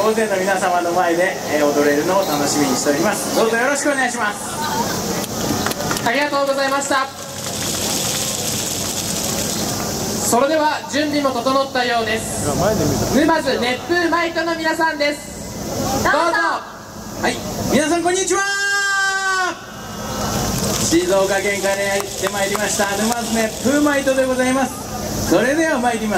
大勢の皆様の前で踊れるのを楽しみにしております。どうぞよろしくお願いします。 ありがとうございました。それでは準備も整ったようです。沼津熱風マイトの皆さんです。どうぞ。 はい、皆さんこんにちは。静岡県からやってまいりました沼津熱風マイトでございます。それでは参ります。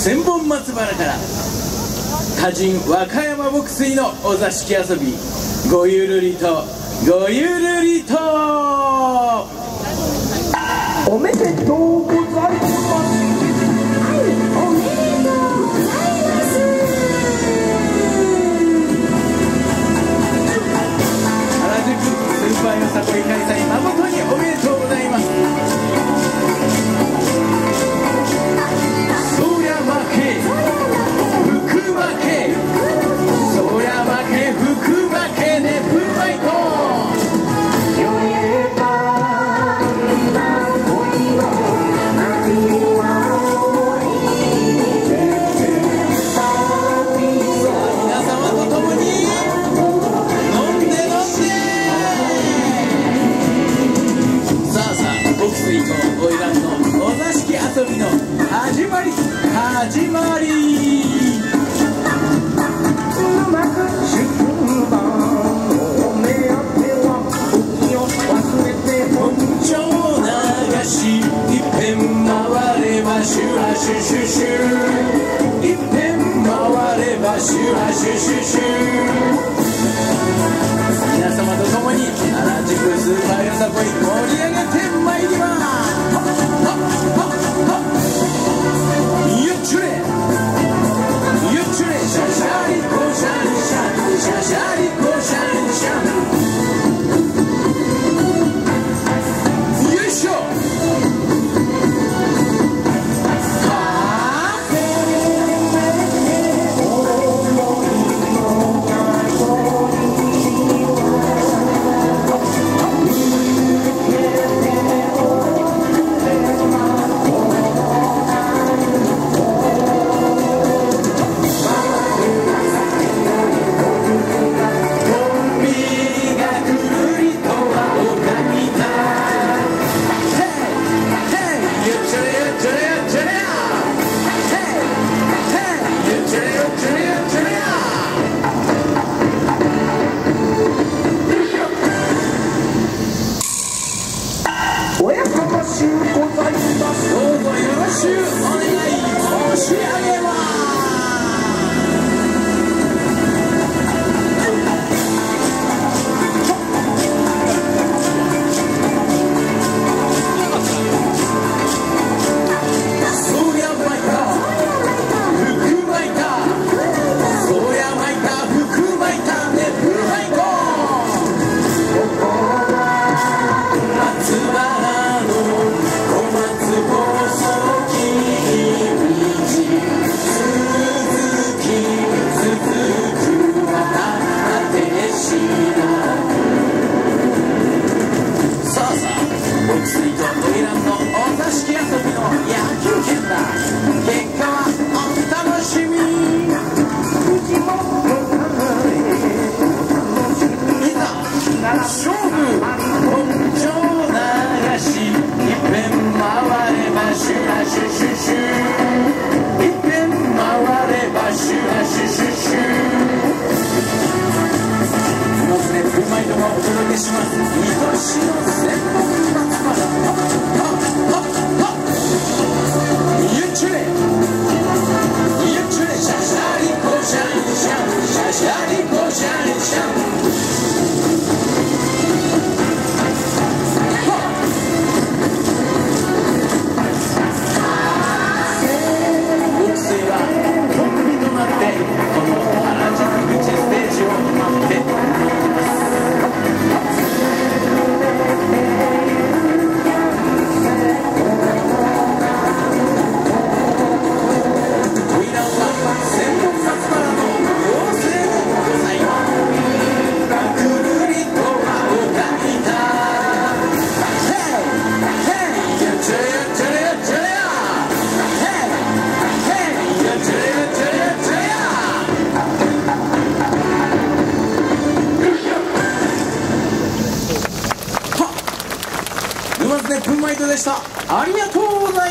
千本松原から歌人和歌山牧水のお座敷遊び、ごゆるりとごゆるりと。 おめでとうございます。はい、おめでとうございます。 原宿スーパーよさこい開催誠におめでとうございます。そりゃ負け服負け、そりゃ負け服負けでファイト。始まり本庁流しいっぺん回ればシュラシュシュシュ、いっぺん回ればシュラシュシュシュ。皆様と共に原宿スーパーよさこい盛り上げてまいります。ゆっちゅれゆっちゅれ、シャシャリコシャンシャン、シャシャリコシャンシャン。よいしょ。 沼津熱風マイトでした。ありがとうございます。